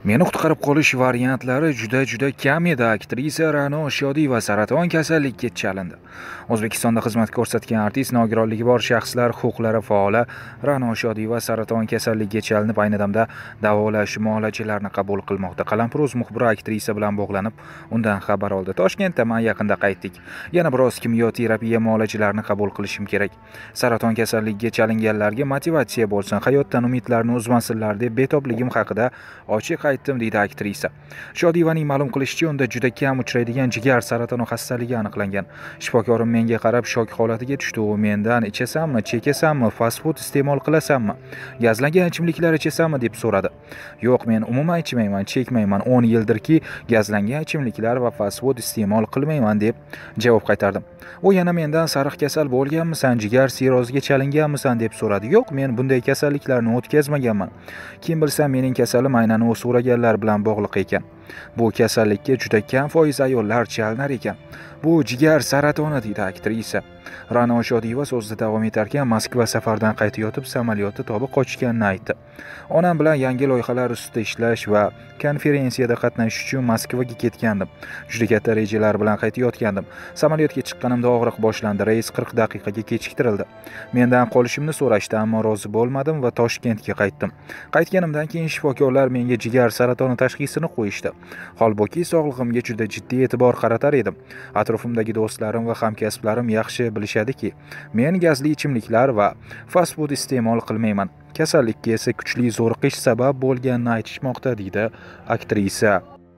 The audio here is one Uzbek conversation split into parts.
Meni qutqarib qolish variantlari juda kam edi. Aktrisa Ra'no Shodiyeva saraton kasalligiga chalindi. O'zbekistonda xizmat ko'rsatgan artist, nogironligi bor shaxslar huquqlari faoli Ra'no Shodiyeva saraton kasalligiga chalinib, ayni damda davolash muolajalarini qabul qilmoqda. Qalampir.uz muxbiri aktrisa bilan bog'lanib, undan xabar oldi. Toshkentda men yaqinda qaytdik. Yana biroz kimyo-terapiya muolajalarini qabul qilishim kerak. Saraton kasalligiga chalinganlarga motivatsiya bo'lsin, hayotdan umidlarni uzmasinlar deb betobligim haqida ochiq aytdim, deydi aktrisa. Shodiyevaning ma'lum qilishicha, unda juda kam uchraydigan jigar saratoni xastaligi aniqlangan. Shifokorim menga qarab shok holatiga tushdi. U mendan ichasanmi, chekasanmi, fast food iste'mol qilasanmi, gazlangan ichimliklar ichasanmi deb so'radi. Yo'q, men umuman ichmayman, chekmayman. 10 yildirki gazlangan ichimliklar va fast food iste'mol qilmayman deb javob qaytardim. U yana mendan sariq kasal bo'lganmisan, jigar sirroziga chalinganmisan deb so'radi. Yo'q, men bunday kasalliklarni o'tkazmaganman. Kim bilsa mening kasalim aynan u so'raganlar bilan bog'liq ekan. Bu kasallikka juda kam foiz ayollar chalinar ekan. Bu jigar saratoni, deydi aktrisa. Ra'no Shodiyeva so'zida davom etarkan, Moskva safardan qaytayotib samolyotda tobib qochganini aytdi. Onam bilan yangi loyihalar ustida ishlash va konferensiyada qatnashish uchun Moskvaga ketgandim. Juda katta rejalar bilan qaytayotgandim. Samolyotga chiqqanimda og'riq boshlandi. Reys 40 daqiqaga kechiktirildi. Mendan qolishimni so'rashdi, ammo rozi bo'lmadim va Toshkentga qaytdim. Qaytganimdan keyin shifokorlar menga jigar saratoni tashxisini qo'yishdi. Holbuki sog'lig'imga juda jiddiy e'tibor qaratar edim. Atrofimdagi do'stlarim va hamkasblarim yaxshi bilishadiki, men gazli ichimliklar va fast food iste'mol qilmayman. Kasallikka esa kuchli zo'riqish sabab bo'lganini aytishmoqda, deydi aktrisa.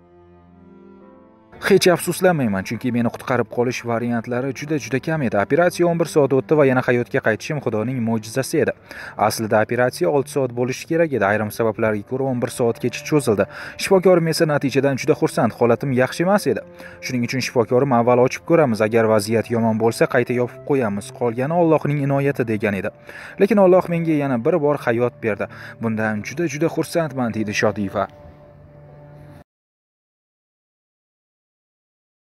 Hech afsuslanmayman, chunki meni qutqarib qolish variantlari juda kam edi. Operatsiya 11 soat o'tdi va yana hayotga qaytishim Xudoning mo'jizasi edi. Aslida operatsiya 6 soat bo'lishi kerak edi. Ayrim sabablarga ko'ra 11 soatgacha cho'zildi. Shifokorim esa natijadan juda xursand. Holatim yaxshi emas edi. Shuning uchun shifokorim avval ochib ko'ramiz, agar vaziyat yomon bo'lsa qayta yopib qo'yamiz. Qolgani Allohning inoyati degan edi. Lekin Alloh menga yana bir bor hayot berdi. Bundan juda xursandman, deydi Shodiyeva.